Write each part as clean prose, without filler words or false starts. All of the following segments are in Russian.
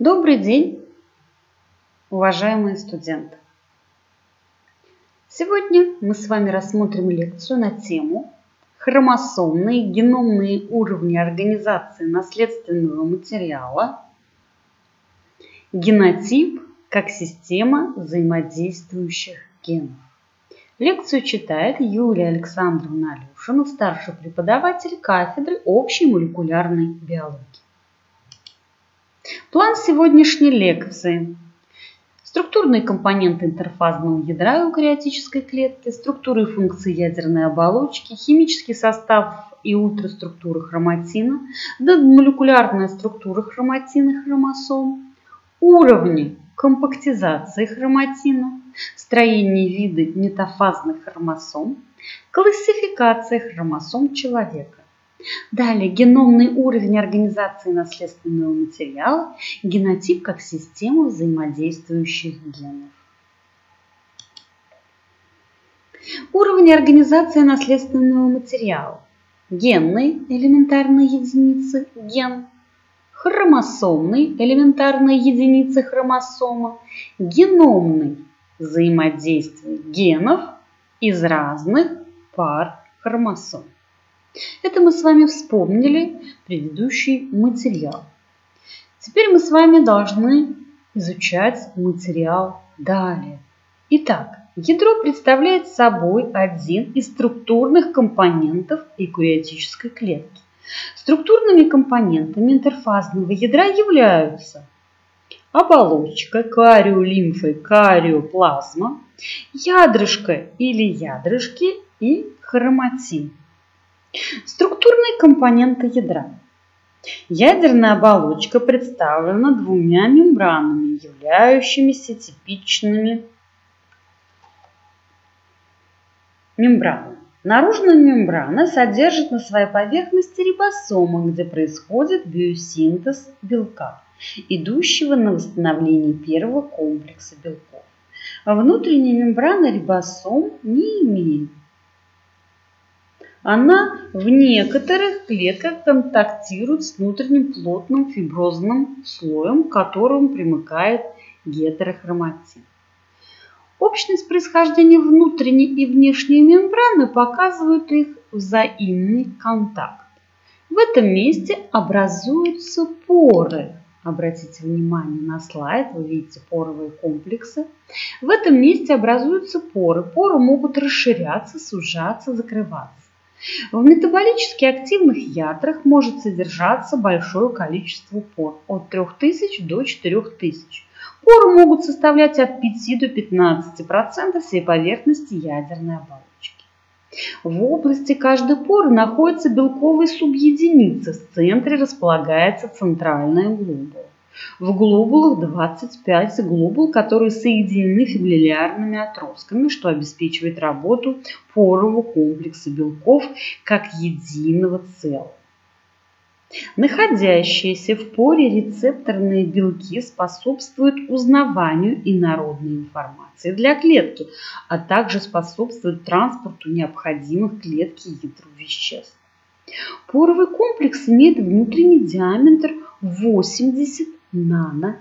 Добрый день, уважаемые студенты! Сегодня мы с вами рассмотрим лекцию на тему хромосомные геномные уровни организации наследственного материала, генотип как система взаимодействующих генов. Лекцию читает Юлия Александровна Алешина, старший преподаватель кафедры общей молекулярной биологии. План сегодняшней лекции. Структурные компоненты интерфазного ядра эукариотической клетки, структуры и функции ядерной оболочки, химический состав и ультраструктура хроматина, молекулярная структура хроматина хромосом, уровни компактизации хроматина, строение и виды метафазных хромосом, классификация хромосом человека. Далее геномный уровень организации наследственного материала, генотип как система взаимодействующих генов. Уровень организации наследственного материала. Генные элементарные единицы – ген, хромосомные элементарные единицы хромосома, геномный взаимодействие генов из разных пар хромосом. Это мы с вами вспомнили предыдущий материал. Теперь мы с вами должны изучать материал далее. Итак, ядро представляет собой один из структурных компонентов эукариотической клетки. Структурными компонентами интерфазного ядра являются оболочка, кариолимфа, кариоплазма, ядрышко или ядрышки и хроматин. Структурные компоненты ядра. Ядерная оболочка представлена двумя мембранами, являющимися типичными мембранами. Наружная мембрана содержит на своей поверхности рибосомы, где происходит биосинтез белка, идущего на восстановление первого комплекса белков. Внутренняя мембрана рибосом не имеет. Она в некоторых клетках контактирует с внутренним плотным фиброзным слоем, к которому примыкает гетерохроматин. Общность происхождения внутренней и внешней мембраны показывают их взаимный контакт. В этом месте образуются поры. Обратите внимание на слайд, вы видите поровые комплексы. В этом месте образуются поры. Поры могут расширяться, сужаться, закрываться. В метаболически активных ядрах может содержаться большое количество пор, от 3000 до 4000. Поры могут составлять от 5 до 15% всей поверхности ядерной оболочки. В области каждой поры находятся белковые субъединицы. В центре располагается центральная глобула. В глобулах 25 глобул, которые соединены фибриллярными отростками, что обеспечивает работу порового комплекса белков как единого целого. Находящиеся в поре рецепторные белки способствуют узнаванию инородной информации для клетки, а также способствуют транспорту необходимых клетке ядру веществ. Поровый комплекс имеет внутренний диаметр 80 нанометров.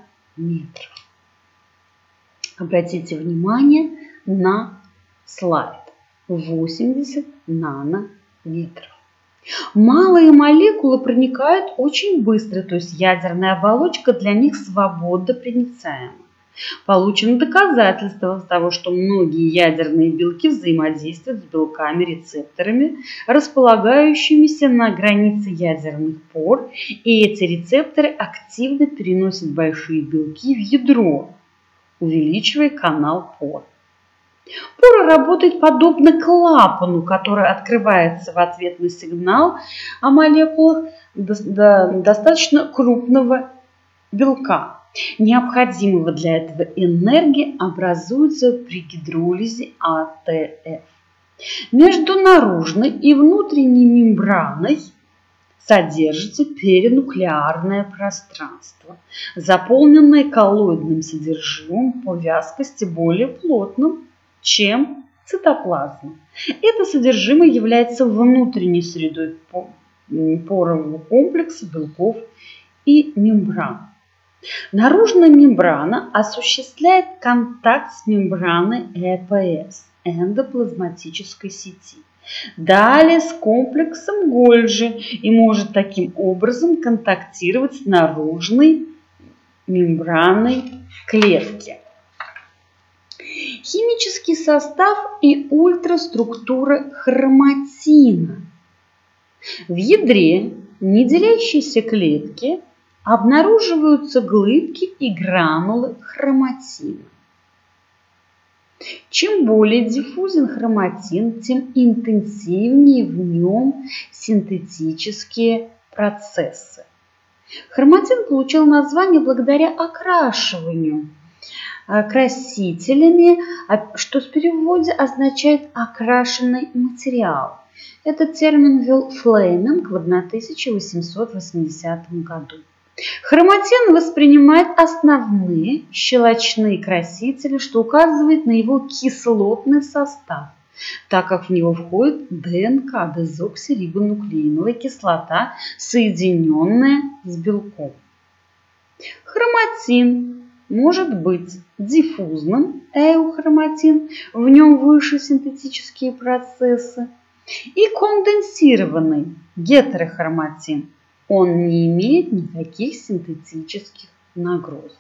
Обратите внимание на слайд. 80 нанометров. Малые молекулы проникают очень быстро, то есть ядерная оболочка для них свободно проницаема. Получено доказательство того, что многие ядерные белки взаимодействуют с белками-рецепторами, располагающимися на границе ядерных пор, и эти рецепторы активно переносят большие белки в ядро, увеличивая канал пор. Пора работает подобно клапану, который открывается в ответ на сигнал о молекулах достаточно крупного белка. Необходимого для этого энергии образуется при гидролизе АТФ. Между наружной и внутренней мембраной содержится перинуклеарное пространство, заполненное коллоидным содержимым по вязкости более плотным, чем цитоплазма. Это содержимое является внутренней средой порового комплекса белков и мембран. Наружная мембрана осуществляет контакт с мембраной ЭПС, эндоплазматической сети. Далее с комплексом Гольджи и может таким образом контактировать с наружной мембраной клетки. Химический состав и ультраструктура хроматина. В ядре неделящейся клетки обнаруживаются глыбки и гранулы хроматина. Чем более диффузен хроматин, тем интенсивнее в нем синтетические процессы. Хроматин получил название благодаря окрашиванию красителями, что в переводе означает «окрашенный материал». Этот термин ввел Флеминг в 1880 году. Хроматин воспринимает основные щелочные красители, что указывает на его кислотный состав, так как в него входит ДНК, дезоксирибонуклеиновая кислота, соединенная с белком. Хроматин может быть диффузным, эухроматин, в нем выше синтетические процессы, и конденсированный, гетерохроматин. Он не имеет никаких синтетических нагрузок.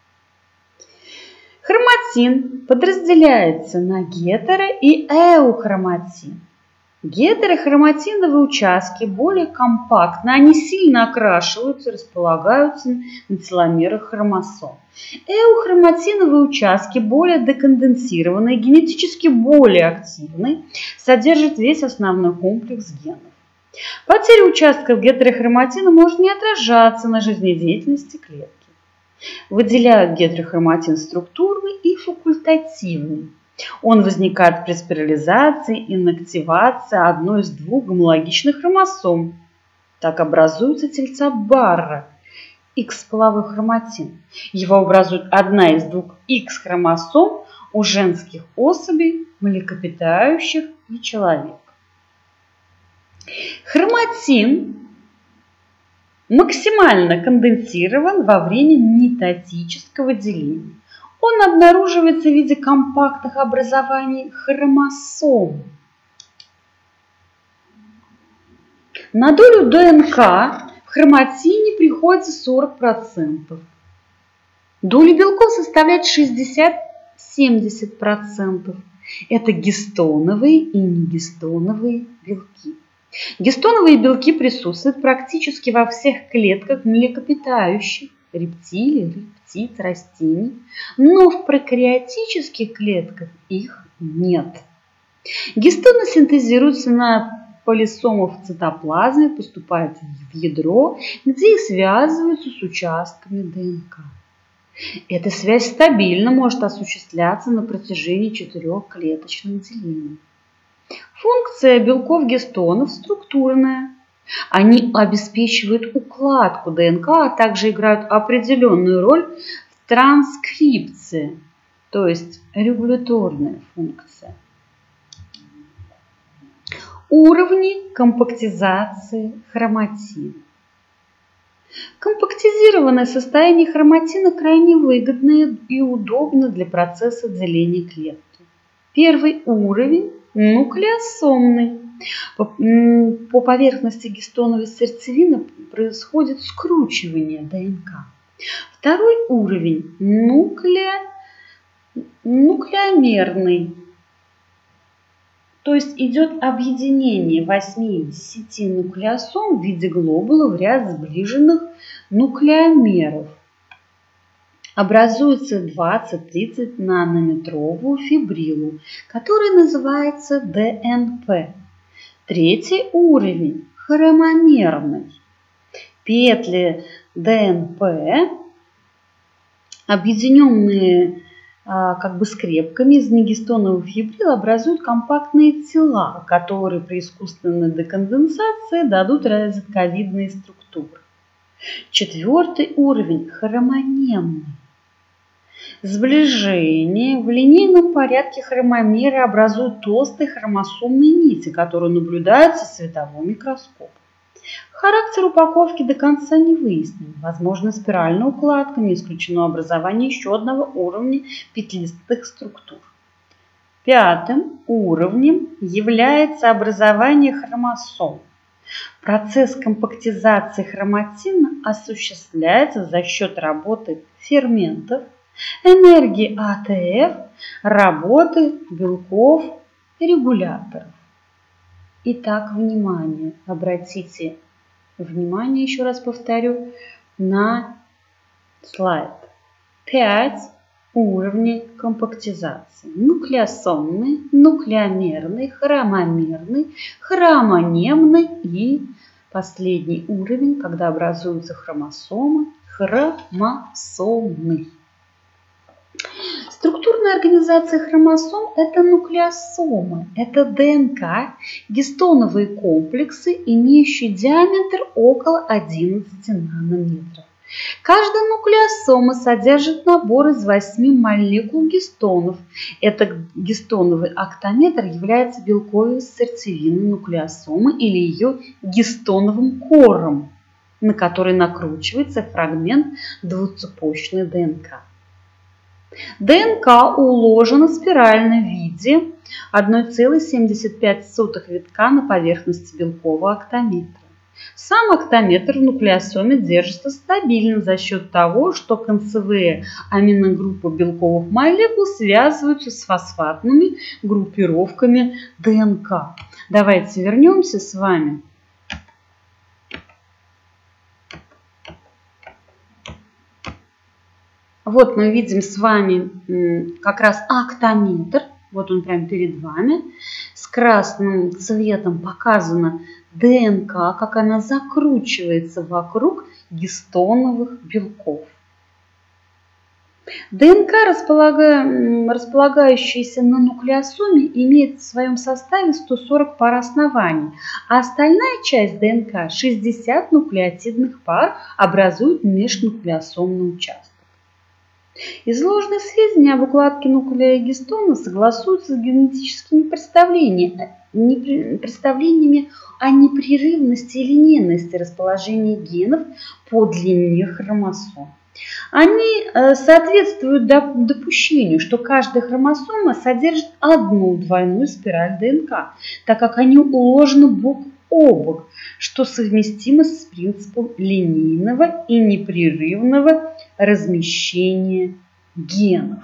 Хроматин подразделяется на гетеро- и эухроматин. Гетерохроматиновые участки более компактны, они сильно окрашиваются и располагаются на теломерах хромосом. Эухроматиновые участки более деконденсированные, генетически более активны, содержат весь основной комплекс генов. Потеря участков гетерохроматина может не отражаться на жизнедеятельности клетки. Выделяют гетерохроматин структурный и факультативный. Он возникает при спирализации и инактивации одной из двух гомологичных хромосом. Так образуются тельца Барра, X-половой хроматин. Его образует одна из двух X-хромосом у женских особей, млекопитающих и человека. Хроматин максимально конденсирован во время метатического деления. Он обнаруживается в виде компактных образований хромосом. На долю ДНК в хроматине приходится 40%. Доля белков составляет 60-70%. Это гистоновые и негистоновые белки. Гистоновые белки присутствуют практически во всех клетках млекопитающих, рептилий, рыб, птиц, растений, но в прокариотических клетках их нет. Гистоны синтезируются на полисомах в цитоплазме, поступают в ядро, где и связываются с участками ДНК. Эта связь стабильно может осуществляться на протяжении 4-клеточных делений. Функция белков гистонов структурная. Они обеспечивают укладку ДНК, а также играют определенную роль в транскрипции, то есть регуляторная функция. Уровни компактизации хроматина. Компактизированное состояние хроматина крайне выгодно и удобно для процесса деления клетки. Первый уровень – нуклеосомный. По поверхности гистоновой сердцевины происходит скручивание ДНК. Второй уровень – нуклеомерный. То есть идет объединение 8-10 нуклеосом в виде глобула в ряд сближенных нуклеомеров. Образуется 20-30 нанометровую фибрилу, которая называется ДНП. Третий уровень – хромомерный. Петли ДНП, объединенные скрепками из негистоновых фибрил, образуют компактные тела, которые при искусственной деконденсации дадут розетковидные структуры. Четвертый уровень – хромонемный. Сближение в линейном порядке хромомеры образуют толстые хромосомные нити, которые наблюдаются световым микроскопом. Характер упаковки до конца не выяснен. Возможно, спиральная укладка, не исключено образование еще одного уровня петлистых структур. Пятым уровнем является образование хромосом. Процесс компактизации хроматина осуществляется за счет работы ферментов, энергии АТФ, работы белков и регуляторов. Итак, внимание, обратите внимание, еще раз повторю, на слайд. 5 уровней компактизации. Нуклеосомный, нуклеомерный, хромомерный, хромонемный и последний уровень, когда образуются хромосомы, хромосомный. Структурная организация хромосом – это нуклеосомы, это ДНК, гистоновые комплексы, имеющие диаметр около 11 нанометров. Каждая нуклеосома содержит набор из 8 молекул гистонов. Этот гистоновый октаметр является белковой сердцевиной нуклеосомы или ее гистоновым кором, на который накручивается фрагмент двуцепочной ДНК. ДНК уложена в спиральном виде 1,75 витка на поверхности белкового октаметра. Сам октаметр в нуклеосоме держится стабильно за счет того, что концевые аминогруппы белковых молекул связываются с фосфатными группировками ДНК. Давайте вернемся с вами. Вот мы видим с вами как раз октаметр. Вот он прямо перед вами. С красным цветом показана ДНК, как она закручивается вокруг гистоновых белков. ДНК, располагающаяся на нуклеосоме, имеет в своем составе 140 пар оснований, а остальная часть ДНК, 60 нуклеотидных пар, образует межнуклеосомный участок. Изложенные сведения об укладке нуклея гистона согласуются с генетическими представлениями о непрерывности и линейности расположения генов по длине хромосом. Они соответствуют допущению, что каждая хромосома содержит одну двойную спираль ДНК, так как они уложены бок о бок, что совместимо с принципом линейного и непрерывного размещения генов.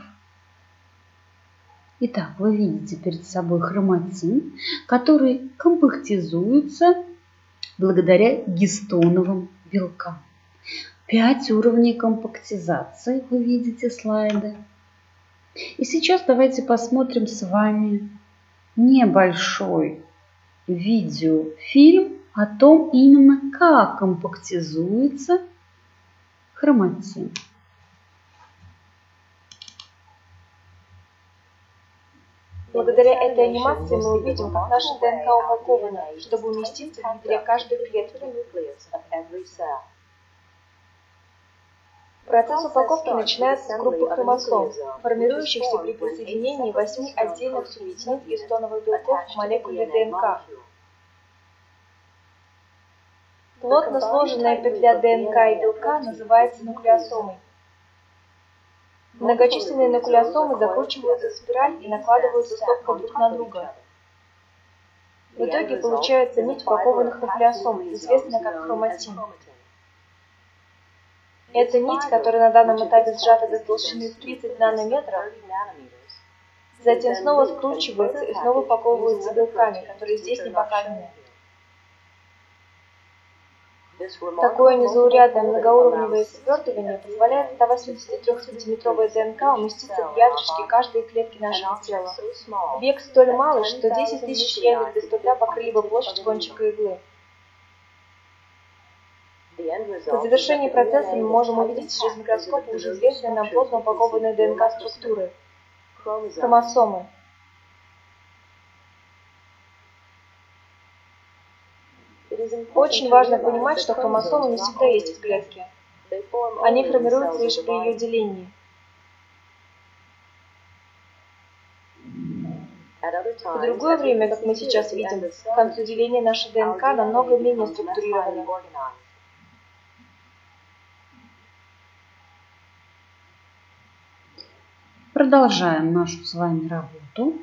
Итак, вы видите перед собой хроматин, который компактизуется благодаря гистоновым белкам. 5 уровней компактизации, вы видите слайды. И сейчас давайте посмотрим с вами небольшой видеофильм о том именно, как компактизуется хроматин. Благодаря этой анимации мы увидим, как наша ДНК упакована, чтобы уместиться внутри каждой клетки. Процесс упаковки начинается с группы хромосом, формирующихся при присоединении 8 отдельных субъединиц гистоновых белков к молекуле ДНК. Плотно сложенная петля ДНК и белка называется нуклеосомой. Многочисленные нуклеосомы закручиваются в спираль и накладываются стопкой друг на друга. В итоге получается нить упакованных нуклеосом, известная как хроматин. Это нить, которая на данном этапе сжата до толщины 30 нанометров, затем снова скручивается и снова упаковывается белками, которые здесь не показаны. Такое незаурядное многоуровневое свертывание позволяет 183-сантиметровой ДНК уместиться в ядрышке каждой клетки нашего тела. Век столь малый, что 10 тысяч ядер без труда покрыли бы площадь кончика иглы. По завершении процесса мы можем увидеть через микроскоп уже известные нам плотно упакованные ДНК-структуры – хромосомы. Очень важно понимать, что хромосомы не всегда есть в клетке. Они формируются лишь при ее делении. В другое время, как мы сейчас видим, к концу деления наша ДНК намного менее структурирована. Продолжаем нашу с вами работу.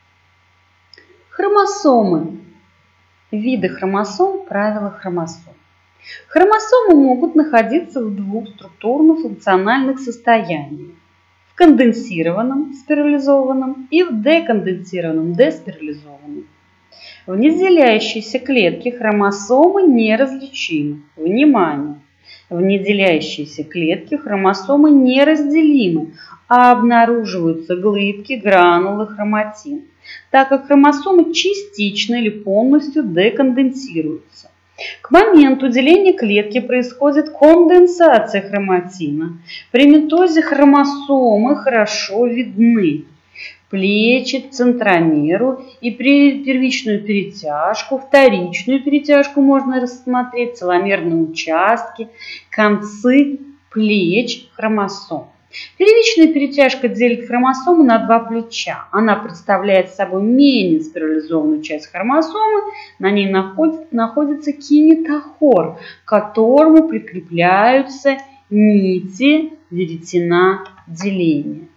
Хромосомы. Виды хромосом, правила хромосом. Хромосомы могут находиться в двух структурно-функциональных состояниях. В конденсированном, спирализованном и в деконденсированном, деспирализованном. В неделяющейся клетке хромосомы неразличимы. Внимание! В неделяющейся клетке хромосомы неразделимы, а обнаруживаются глыбки, гранулы, хроматин, так как хромосомы частично или полностью деконденсируются. К моменту деления клетки происходит конденсация хроматина. При митозе хромосомы хорошо видны. Плечи, центромеру и первичную перетяжку, вторичную перетяжку можно рассмотреть, целомерные участки, концы плеч хромосом. Первичная перетяжка делит хромосомы на два плеча. Она представляет собой менее спирализованную часть хромосомы. На ней находится кинетохор, к которому прикрепляются нити веретена деления.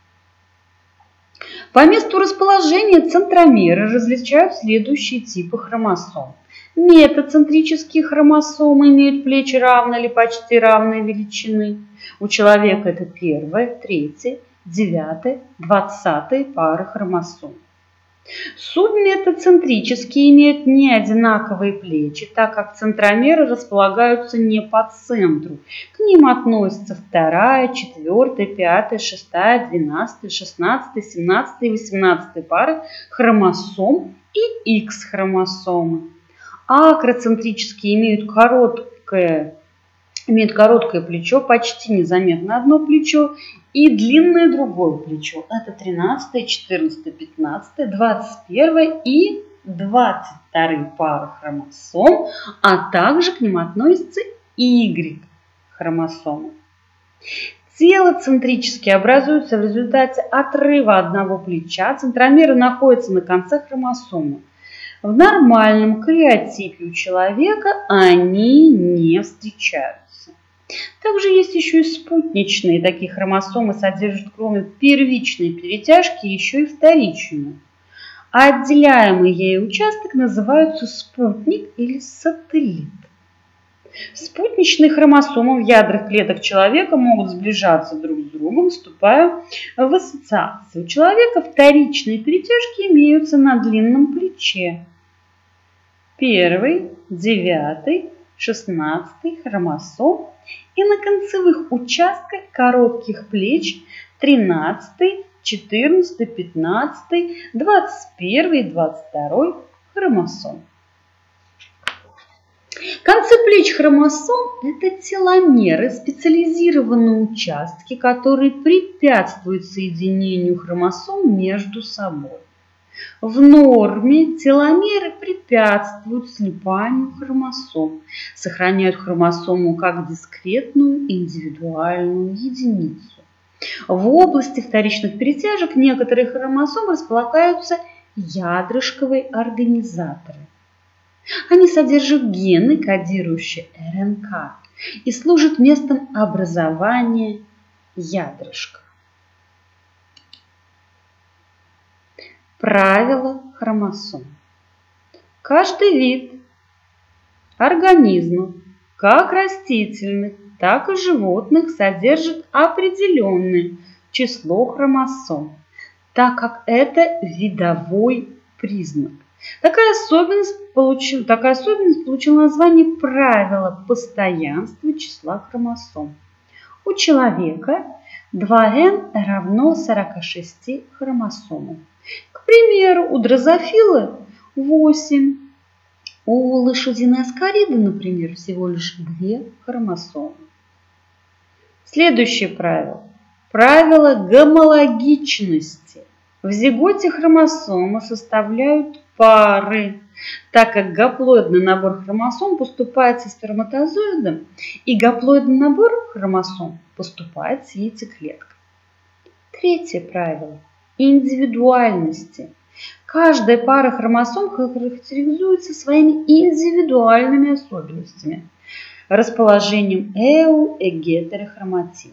По месту расположения центромеры различают следующие типы хромосом. Метацентрические хромосомы имеют плечи равной или почти равной величины. У человека это 1, 3, 9, 20 пары хромосом. Субметацентрические имеют не одинаковые плечи, так как центромеры располагаются не по центру. К ним относятся 2, 4, 5, 6, 12, 16, 17 и 18 пары хромосом и X-хромосомы. Акроцентрические имеют короткое плечо, почти незаметно одно плечо, и длинное другое плечо. Это 13, 14, 15, 21 и 22 пары хромосом, а также к ним относятся Y-хромосомы. Телоцентрические образуются в результате отрыва одного плеча. Центромеры находятся на концах хромосомы. В нормальном кариотипе у человека они не встречаются. Также есть еще и спутничные. Такие хромосомы содержат кроме первичной перетяжки еще и вторичную. А отделяемый ею участок называются спутник или сателлит. Спутничные хромосомы в ядрах клеток человека могут сближаться друг с другом, вступая в ассоциацию. У человека вторичные перетяжки имеются на длинном плече. 1, 9, 16 хромосом и на концевых участках коротких плеч 13, 14, 15, 21 и 22 хромосом. Концы плеч хромосом – это теломеры, специализированные участки, которые препятствуют соединению хромосом между собой. В норме теломеры препятствуют слипанию хромосом, сохраняют хромосому как дискретную индивидуальную единицу. В области вторичных перетяжек некоторых хромосом располагаются ядрышковые организаторы. Они содержат гены, кодирующие РНК, и служат местом образования ядрышка. Правила хромосом. Каждый вид организмов, как растительных, так и животных, содержит определенное число хромосом, так как это видовой признак. Такая особенность получила название правила постоянства числа хромосом. У человека 2n равно 46 хромосомам. К примеру, у дрозофила 8. У лошадиной аскариды, например, всего лишь 2 хромосомы. Следующее правило. Правило гомологичности. В зиготе хромосомы составляют пары, так как гаплоидный набор хромосом поступает со сперматозоидом, и гаплоидный набор хромосом поступает с яйцеклеткой. Третье правило индивидуальности. Каждая пара хромосом характеризуется своими индивидуальными особенностями, расположением эу и гетерохроматин.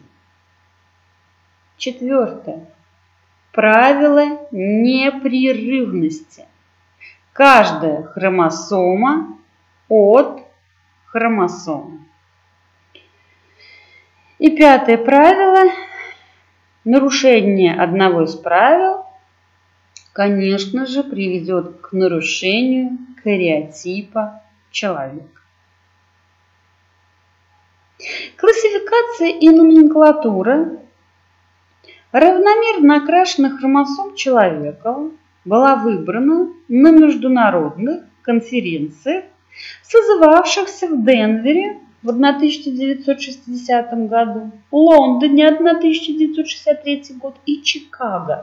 Четвертое. Правило непрерывности. Каждая хромосома от хромосомы. И пятое правило. Нарушение одного из правил, конечно же, приведет к нарушению кариотипа человека. Классификация и номенклатура равномерно окрашенных хромосом человека была выбрана на международных конференциях, созывавшихся в Денвере в 1960 году, Лондоне 1963 год и Чикаго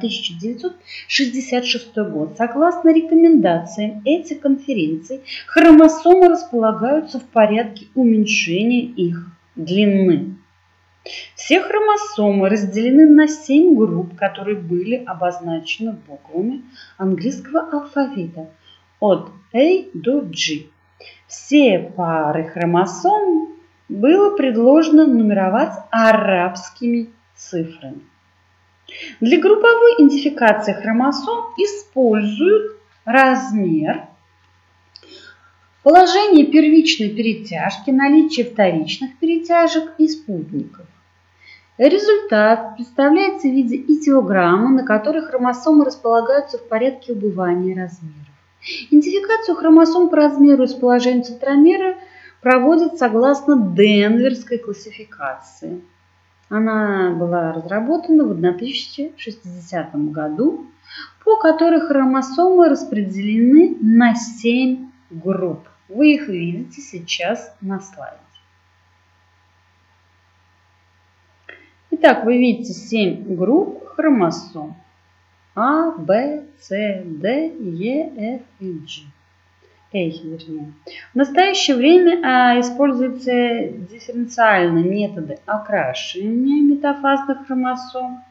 1966 год. Согласно рекомендациям этих конференций, хромосомы располагаются в порядке уменьшения их длины. Все хромосомы разделены на 7 групп, которые были обозначены буквами английского алфавита от A до G. Все пары хромосом было предложено нумеровать арабскими цифрами. Для групповой идентификации хромосом используют размер, положение первичной перетяжки, наличие вторичных перетяжек и спутников. Результат представляется в виде идиограммы, на которой хромосомы располагаются в порядке убывания размеров. Идентификацию хромосом по размеру и с положением центромера проводят согласно Денверской классификации. Она была разработана в 1060 году, по которой хромосомы распределены на 7 групп. Вы их видите сейчас на слайде. Итак, вы видите 7 групп хромосом. А, Б, С, Д, Е, Ф и G. В настоящее время используются дифференциальные методы окрашивания метафазных хромосом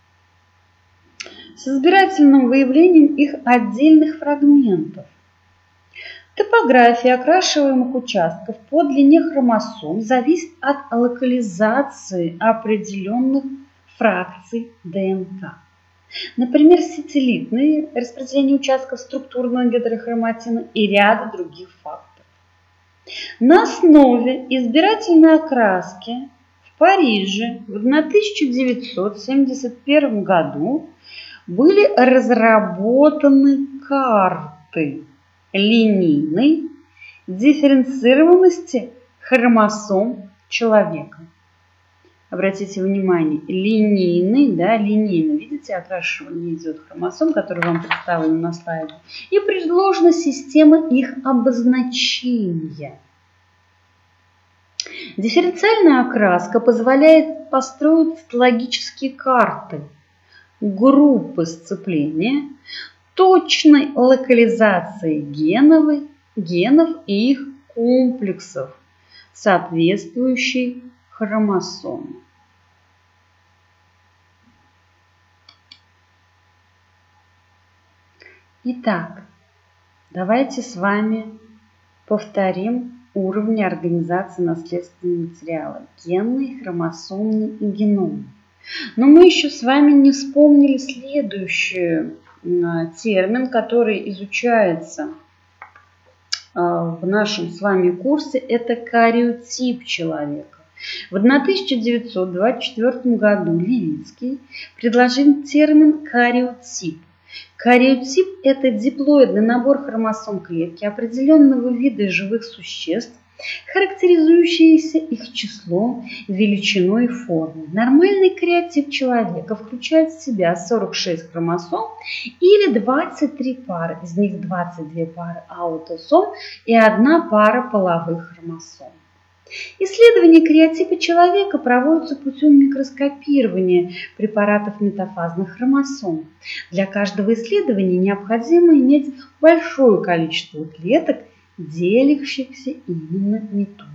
с избирательным выявлением их отдельных фрагментов. Топография окрашиваемых участков по длине хромосом зависит от локализации определенных фракций ДНК. Например, сателлитные распределение участков структурного гетерохроматина и ряда других факторов. На основе избирательной окраски в Париже в 1971 году были разработаны карты линейной дифференцированности хромосом человека. Обратите внимание, линейный, линейно, видите, окрашивание идет хромосом, который вам представлен на слайде, и предложена система их обозначения. Дифференциальная окраска позволяет построить логические карты, группы сцепления, точной локализации генов и их комплексов, соответствующей хромосомы. Итак, давайте с вами повторим уровни организации наследственного материала: генный, хромосомный и геномный. Но мы еще с вами не вспомнили следующий термин, который изучается в нашем с вами курсе, это кариотип человека. В 1924 году Левицкий предложил термин кариотип. Кариотип – это диплоидный набор хромосом клетки определенного вида живых существ, характеризующиеся их числом, величиной и формой. Нормальный кариотип человека включает в себя 46 хромосом или 23 пары, из них 22 пары аутосом и 1 пара половых хромосом. Исследования кариотипа человека проводятся путем микроскопирования препаратов метафазных хромосом. Для каждого исследования необходимо иметь большое количество клеток, делящихся именно митозой.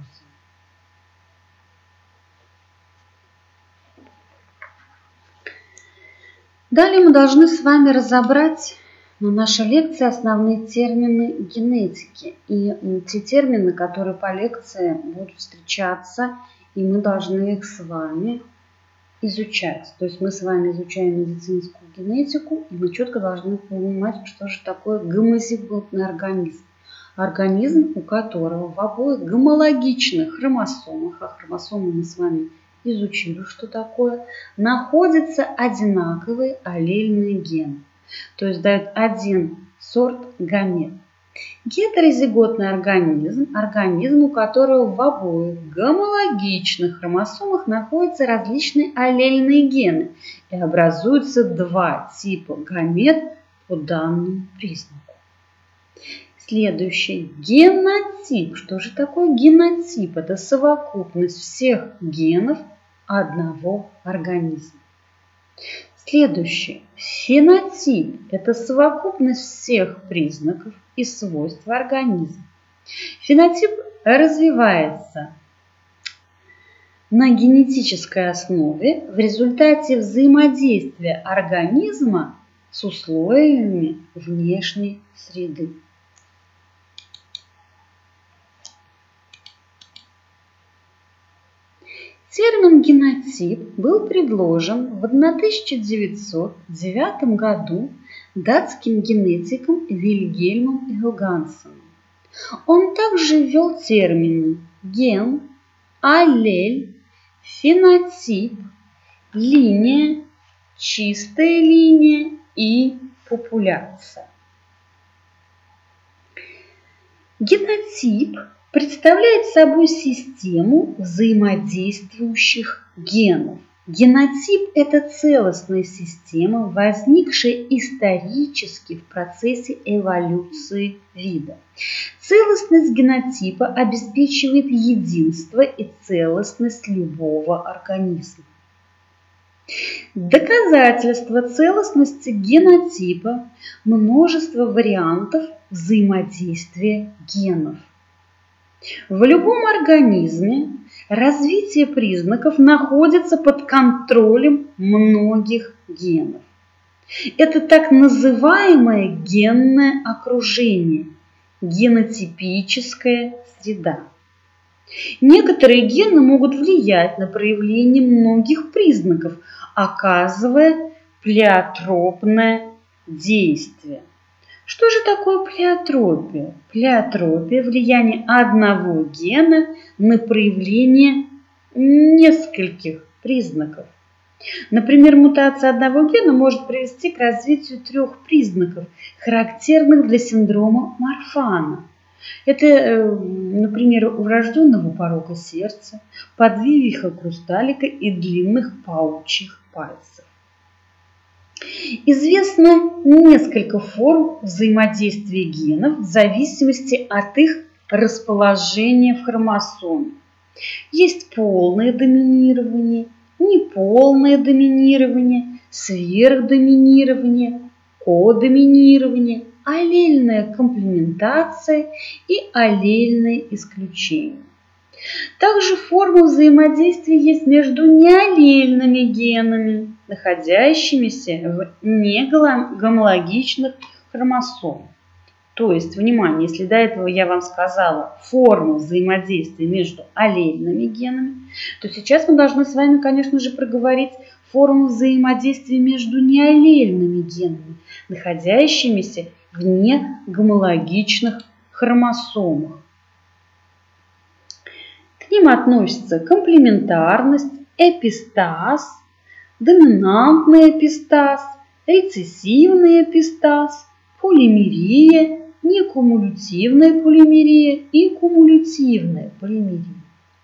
Далее мы должны с вами разобрать Но наша лекция – основные термины генетики. И те термины, которые по лекции будут встречаться, и мы должны их с вами изучать. То есть мы с вами изучаем медицинскую генетику, и мы четко должны понимать, что же такое гомозиготный организм. Организм, у которого в обоих гомологичных хромосомах, а хромосомы мы с вами изучили, что такое, находятся одинаковые аллельные гены. То есть дают один сорт гамет. Гетерозиготный организм – организм, у которого в обоих гомологичных хромосомах находятся различные аллельные гены и образуются два типа гамет по данному признаку. Следующий – генотип. Что же такое генотип? Это совокупность всех генов одного организма. Следующий – фенотип. Это совокупность всех признаков и свойств организма. Фенотип развивается на генетической основе в результате взаимодействия организма с условиями внешней среды. Термин генотип был предложен в 1909 году датским генетиком Вильгельмом Йогансеном. Он также ввел термины ген, аллель, фенотип, линия, чистая линия и популяция. Генотип представляет собой систему взаимодействующих генов. Генотип – это целостная система, возникшая исторически в процессе эволюции вида. Целостность генотипа обеспечивает единство и целостность любого организма. Доказательство целостности генотипа – множество вариантов взаимодействия генов. В любом организме развитие признаков находится под контролем многих генов. Это так называемое генное окружение, генотипическая среда. Некоторые гены могут влиять на проявление многих признаков, оказывая плеотропное действие. Что же такое плеотропия? Плеотропия – влияние одного гена на проявление нескольких признаков. Например, мутация одного гена может привести к развитию 3 признаков, характерных для синдрома Марфана. Это, например, у врожденного порока сердца, подвивиха хрусталика и длинных паучьих пальцев. Известно несколько форм взаимодействия генов в зависимости от их расположения в хромосоме. Есть полное доминирование, неполное доминирование, сверхдоминирование, кодоминирование, аллельная комплементация и аллельное исключение. Также формы взаимодействия есть между неаллельными генами, находящимися в негомологичных хромосомах. То есть, внимание, если до этого я вам сказала форму взаимодействия между аллельными генами, то сейчас мы должны с вами, конечно же, проговорить форму взаимодействия между неаллельными генами, находящимися в негомологичных хромосомах. К ним относятся комплементарность, эпистаз, доминантный эпистаз, рецессивный эпистаз, полимерия, некумулятивная полимерия и кумулятивная полимерия.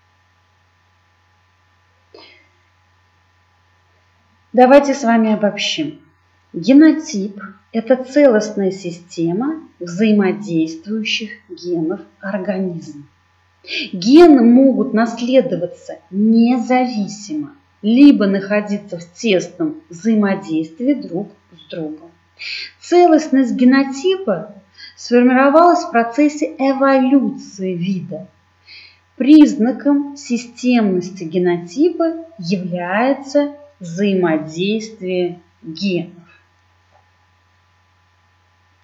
Давайте с вами обобщим. Генотип – это целостная система взаимодействующих генов организма. Гены могут наследоваться независимо, либо находиться в тесном взаимодействии друг с другом. Целостность генотипа сформировалась в процессе эволюции вида. Признаком системности генотипа является взаимодействие генов.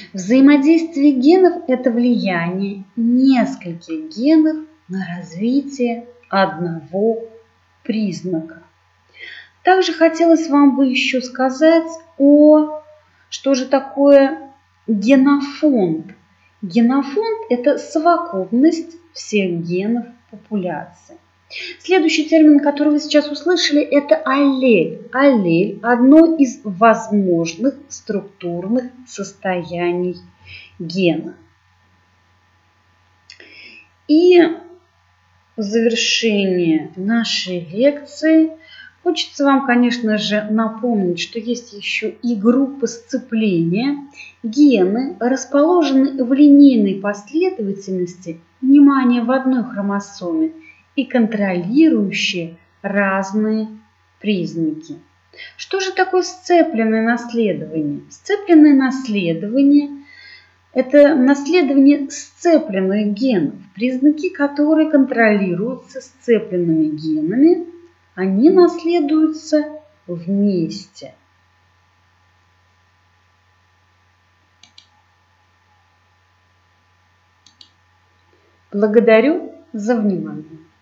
Взаимодействие генов – это влияние нескольких генов на развитие одного признака. Также хотелось вам бы еще сказать что же такое генофонд. Генофонд – это совокупность всех генов популяции. Следующий термин, который вы сейчас услышали, это аллель. Аллель – одно из возможных структурных состояний гена. И в завершение нашей лекции хочется вам, конечно же, напомнить, что есть еще и группы сцепления. Гены расположены в линейной последовательности, внимание, в одной хромосоме и контролирующие разные признаки. Что же такое сцепленное наследование? Сцепленное наследование – это наследование сцепленных генов, признаки, которые контролируются сцепленными генами, они наследуются вместе. Благодарю за внимание.